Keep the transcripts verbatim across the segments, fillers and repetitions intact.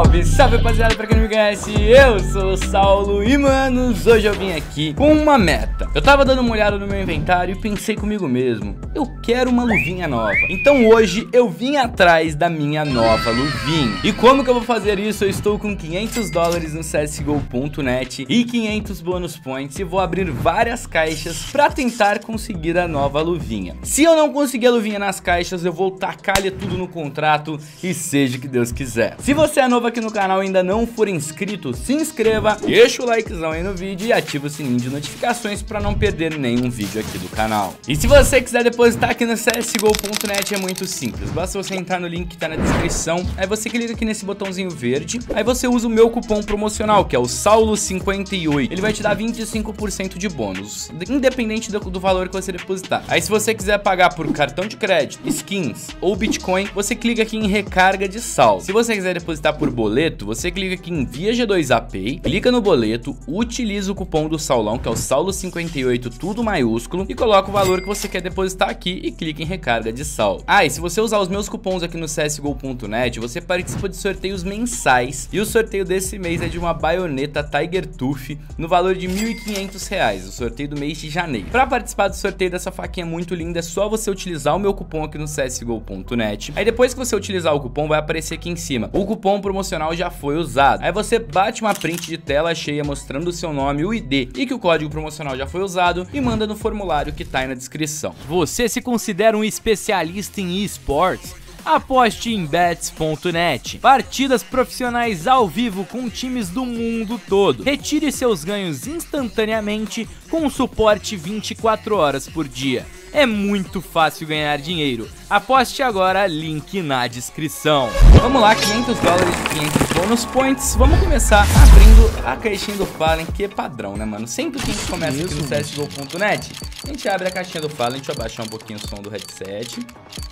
Salve, salve rapaziada, pra quem não me conhece, eu sou o Saulo e manos, hoje eu vim aqui com uma meta. Eu tava dando uma olhada no meu inventário e pensei comigo mesmo, eu quero uma luvinha nova. Então hoje eu vim atrás da minha nova luvinha. E como que eu vou fazer isso? Eu estou com quinhentos dólares no C S G O ponto net e quinhentos bônus points e vou abrir várias caixas pra tentar conseguir a nova luvinha. Se eu não conseguir a luvinha nas caixas, eu vou tacar-lhe tudo no contrato e seja o que Deus quiser. Se você é novo aqui no canal e ainda não for inscrito, se inscreva, deixa o likezão aí no vídeo e ativa o sininho de notificações para não perder nenhum vídeo aqui do canal. E se você quiser depositar aqui no C S G O ponto net é muito simples, basta você entrar no link que tá na descrição, aí você clica aqui nesse botãozinho verde, aí você usa o meu cupom promocional, que é o Saulo cinquenta e oito, ele vai te dar vinte e cinco por cento de bônus, independente do, do valor que você depositar. Aí se você quiser pagar por cartão de crédito, skins ou Bitcoin, você clica aqui em recarga de saldo. Se você quiser depositar por boleto, você clica aqui em Via G dois A Pay, clica no boleto, utiliza o cupom do Saulão, que é o Saulo cinquenta e oito, tudo maiúsculo, e coloca o valor que você quer depositar aqui e clica em recarga de saldo. Ah, e se você usar os meus cupons aqui no C S G O ponto net, você participa de sorteios mensais, e o sorteio desse mês é de uma baioneta Tiger Tooth no valor de mil e quinhentos reais, o sorteio do mês de janeiro. Para participar do sorteio dessa faquinha muito linda, é só você utilizar o meu cupom aqui no C S G O ponto net. Aí depois que você utilizar o cupom, vai aparecer aqui em cima: o cupom promocional já foi usado. Aí você bate uma print de tela cheia mostrando o seu nome, o I D e que o código promocional já foi usado e manda no formulário que tá aí na descrição. Você se considera um especialista em esportes? Aposte em bets ponto net. Partidas profissionais ao vivo com times do mundo todo. Retire seus ganhos instantaneamente com suporte vinte e quatro horas por dia. É muito fácil ganhar dinheiro. Aposte agora, link na descrição. Vamos lá, quinhentos dólares e quinhentos bônus points. Vamos começar abrindo a caixinha do Fallen, que é padrão, né, mano? Sempre que a gente começa aqui no C S G O ponto net, a gente abre a caixinha do Fallen. Deixa eu abaixar um pouquinho o som do headset.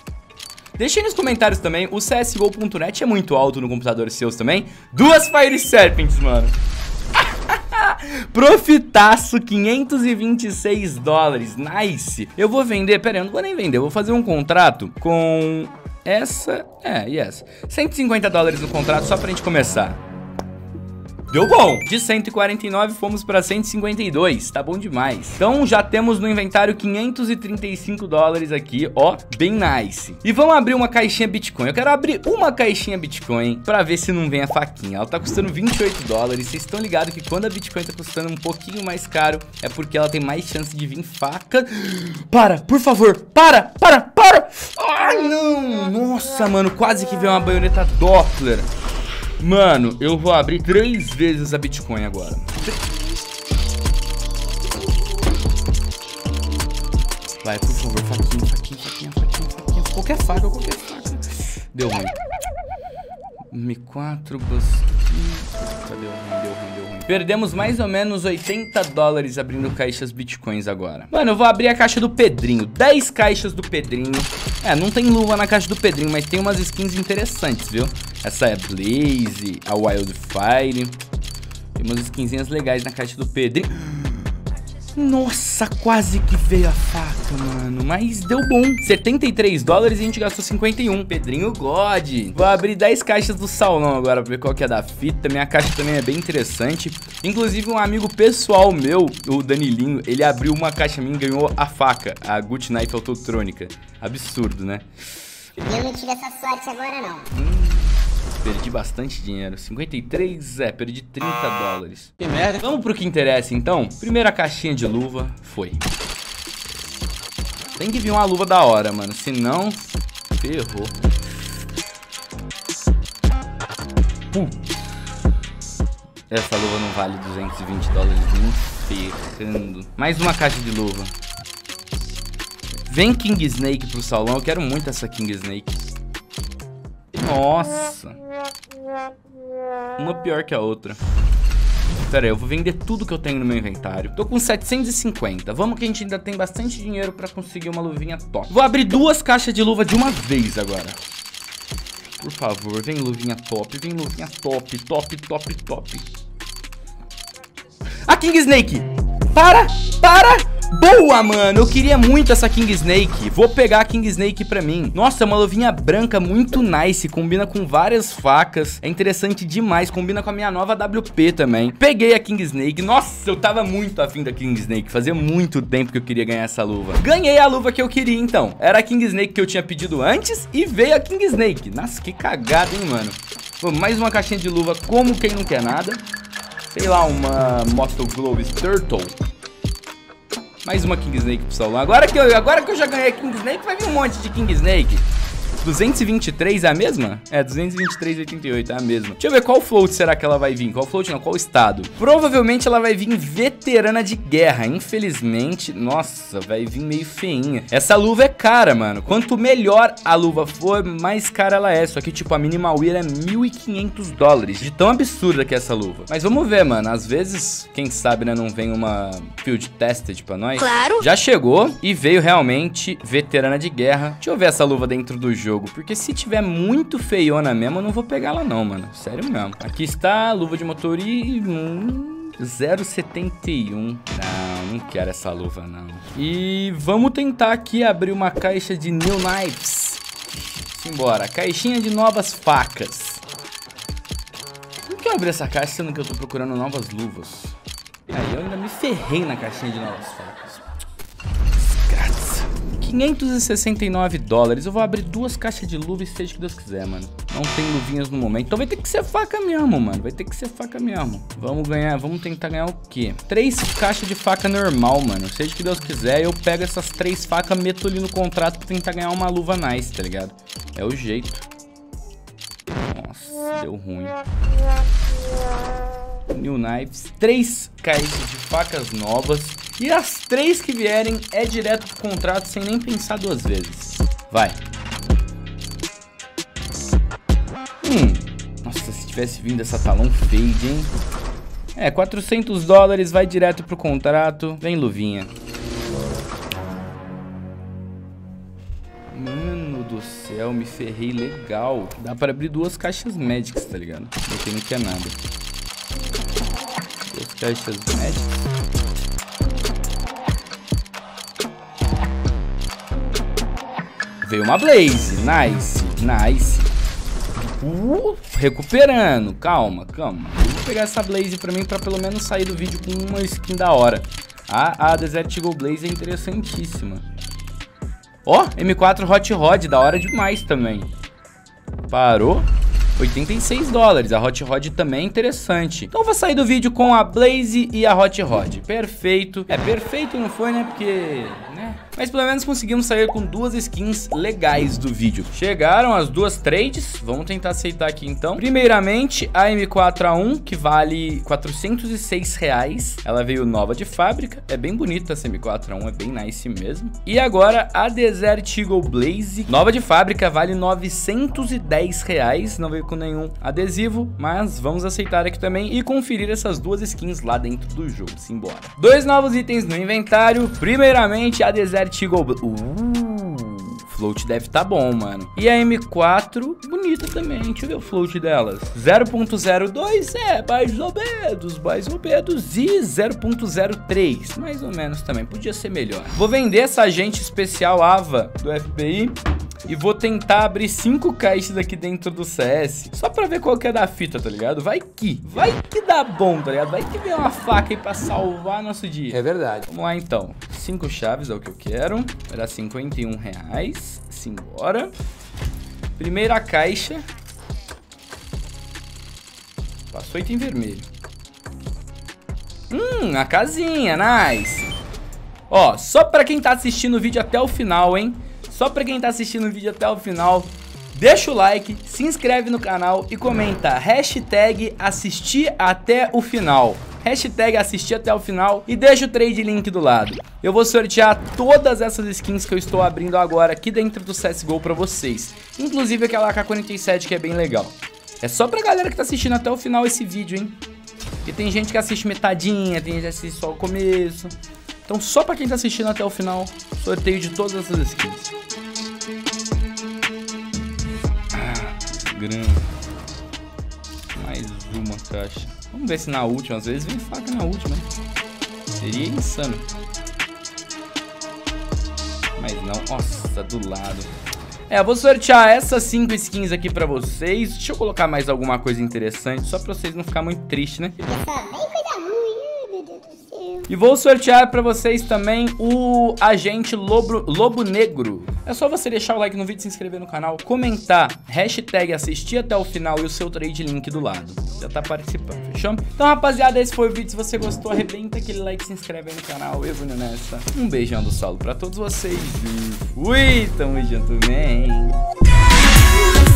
Deixem nos comentários também, o C S G O ponto net é muito alto no computador seus também? Duas Fire Serpents, mano. Profitaço, quinhentos e vinte e seis dólares, nice. Eu vou vender, pera aí, eu não vou nem vender, eu vou fazer um contrato com essa, é, yes, cento e cinquenta dólares no contrato só pra gente começar. Deu bom. De cento e quarenta e nove fomos para cento e cinquenta e dois, tá bom demais. Então já temos no inventário quinhentos e trinta e cinco dólares aqui, ó, bem nice. E vamos abrir uma caixinha Bitcoin. Eu quero abrir uma caixinha Bitcoin pra ver se não vem a faquinha. Ela tá custando vinte e oito dólares. Vocês estão ligados que quando a Bitcoin tá custando um pouquinho mais caro, é porque ela tem mais chance de vir faca. Para, por favor, para, para, para. Ai, não. Nossa, mano, quase que veio uma baioneta Doppler. Mano, eu vou abrir três vezes a Bitcoin agora. Vai, por favor, faquinha, faquinha, faquinha, faquinha, faquinha. Qualquer faca, qualquer faca. Deu ruim. M quatro, cadê o ruim? Deu ruim, deu ruim. Perdemos mais ou menos oitenta dólares abrindo caixas Bitcoins agora. Mano, eu vou abrir a caixa do Pedrinho. dez caixas do Pedrinho. É, não tem luva na caixa do Pedrinho, mas tem umas skins interessantes, viu? Essa é Blaze, a Wildfire. Tem umas skinzinhas legais na caixa do Pedrinho. Nossa, quase que veio a faca, mano. Mas deu bom. setenta e três dólares e a gente gastou cinquenta e um. Pedrinho God. Vou abrir dez caixas do Saulão agora pra ver qual que é da fita. Minha caixa também é bem interessante. Inclusive um amigo pessoal meu, o Danilinho, ele abriu uma caixa minha e ganhou a faca, a Gut Knife Autotrônica. Absurdo, né? Eu não tive essa sorte agora, não. Hum. Perdi bastante dinheiro, cinquenta e três, é, perdi trinta dólares. Que merda. Vamos pro que interessa então. Primeira caixinha de luva, foi. Tem que vir uma luva da hora, mano, senão ferrou. Uh. Essa luva não vale duzentos e vinte dólares nem ferrando. Mais uma caixa de luva. Vem King Snake pro Saulão, eu quero muito essa King Snake. Nossa. Uma pior que a outra. Pera aí, eu vou vender tudo que eu tenho no meu inventário. Tô com setecentos e cinquenta. Vamos que a gente ainda tem bastante dinheiro pra conseguir uma luvinha top. Vou abrir duas caixas de luva de uma vez agora. Por favor, vem luvinha top. Vem luvinha top, top, top, top. A King Snake. Para, para. Boa, mano, eu queria muito essa King Snake. Vou pegar a King Snake pra mim. Nossa, uma luvinha branca muito nice. Combina com várias facas. É interessante demais, combina com a minha nova W P também. Peguei a King Snake. Nossa, eu tava muito afim da King Snake. Fazia muito tempo que eu queria ganhar essa luva. Ganhei a luva que eu queria, então. Era a King Snake que eu tinha pedido antes e veio a King Snake. Nossa, que cagada, hein, mano. Pô, mais uma caixinha de luva como quem não quer nada. Sei lá, uma Moto Gloves Turtle. Mais uma King Snake pro salão. Agora que, eu, agora que eu já ganhei a King Snake, vai vir um monte de King Snake. duzentos e vinte e três é a mesma? É, duzentos e vinte e três e oitenta e oito é a mesma. Deixa eu ver qual float será que ela vai vir. Qual float não, qual estado? Provavelmente ela vai vir veterana de guerra. Infelizmente, nossa, vai vir meio feinha. Essa luva é cara, mano. Quanto melhor a luva for, mais cara ela é. Só que, tipo, a Minimal Wear é mil e quinhentos dólares. De tão absurda que é essa luva. Mas vamos ver, mano. Às vezes, quem sabe, né, não vem uma Field Tested pra nós. Claro. Já chegou e veio realmente veterana de guerra. Deixa eu ver essa luva dentro do jogo. Porque se tiver muito feiona mesmo, eu não vou pegar ela não, mano. Sério mesmo. Aqui está a luva de motorismo. Hum, zero setenta e um. Não, não quero essa luva, não. E vamos tentar aqui abrir uma caixa de New Knives. Simbora. Caixinha de novas facas. Por que eu abri essa caixa sendo que eu tô procurando novas luvas? Aí eu ainda me ferrei na caixinha de novas facas. Desgraça. quinhentos e sessenta e nove dólares. Eu vou abrir duas caixas de luva e seja o que Deus quiser, mano. Não tem luvinhas no momento. Então vai ter que ser faca mesmo, mano. Vai ter que ser faca mesmo. Vamos ganhar, vamos tentar ganhar o quê? Três caixas de faca normal, mano. Seja o que Deus quiser, eu pego essas três facas, meto ali no contrato pra tentar ganhar uma luva nice, tá ligado? É o jeito. Nossa, deu ruim. New Knives. Três caixas de facas novas. E as três que vierem é direto pro contrato sem nem pensar duas vezes. Vai. Hum. Nossa, se tivesse vindo essa talão fade, hein? É, quatrocentos dólares, vai direto pro contrato. Vem luvinha. Mano do céu, me ferrei legal. Dá pra abrir duas caixas médicas, tá ligado? Porque não quer nada. Duas caixas médicas. Veio uma Blaze, nice, nice. Uh, recuperando, calma, calma. Eu vou pegar essa Blaze pra mim pra pelo menos sair do vídeo com uma skin da hora. A, a Desert Eagle Blaze é interessantíssima. Ó, oh, M quatro Hot Rod, da hora demais também. Parou. oitenta e seis dólares, a Hot Rod também é interessante. Então eu vou sair do vídeo com a Blaze e a Hot Rod. Perfeito. É, perfeito não foi, né? Porque, né? Mas pelo menos conseguimos sair com duas skins legais do vídeo. Chegaram as duas trades. Vamos tentar aceitar aqui então. Primeiramente, a M quatro A um, que vale quatrocentos e seis reais. Ela veio nova de fábrica. É bem bonita essa M quatro A um, é bem nice mesmo. E agora a Desert Eagle Blaze, nova de fábrica, vale novecentos e dez reais. Não veio com nenhum adesivo, mas vamos aceitar aqui também e conferir essas duas skins lá dentro do jogo. Simbora. Dois novos itens no inventário. Primeiramente, a Desert Eagle Blaze. Uh, float deve tá bom, mano. E a M quatro, bonita também. Deixa eu ver o float delas. zero ponto zero dois, é, mais ou menos, mais ou menos. E zero ponto zero três, mais ou menos também. Podia ser melhor. Vou vender essa agente especial Ava do F B I. E vou tentar abrir cinco caixas aqui dentro do C S. Só pra ver qual que é da fita, tá ligado? Vai que, vai que dá bom, tá ligado? Vai que vem uma faca aí pra salvar nosso dia. É verdade. Vamos lá então. Cinco chaves é o que eu quero. Vai dar cinquenta e um reais. Simbora. Primeira caixa. Passou item vermelho. Hum, a casinha, nice. Ó, só pra quem tá assistindo o vídeo até o final, hein? Só pra quem tá assistindo o vídeo até o final, deixa o like, se inscreve no canal e comenta hashtag assistir até o final. Hashtag assistir até o final e deixa o trade link do lado. Eu vou sortear todas essas skins que eu estou abrindo agora aqui dentro do C S G O pra vocês. Inclusive aquela A K quarenta e sete que é bem legal. É só pra galera que tá assistindo até o final esse vídeo, hein? Porque tem gente que assiste metadinha, tem gente que assiste só o começo. Então só pra quem tá assistindo até o final, sorteio de todas essas skins. Ah, grana. Mais uma caixa. Vamos ver se na última, às vezes vem faca na última. Seria insano. não. Nossa, do lado. É, eu vou sortear essas cinco skins aqui pra vocês. Deixa eu colocar mais alguma coisa interessante, só pra vocês não ficarem muito tristes, né? Só vem coisa ruim, ai meu Deus do céu. E vou sortear pra vocês também o Agente Lobo, Lobo Negro. É só você deixar o like no vídeo, se inscrever no canal, comentar, hashtag assistir até o final e o seu trade link do lado. Já tá participando, fechou? Então, rapaziada, esse foi o vídeo. Se você gostou, arrebenta aquele like, se inscreve aí no canal. Eu vou nessa. Um beijão do Saulo pra todos vocês. E fui, tamo junto, man.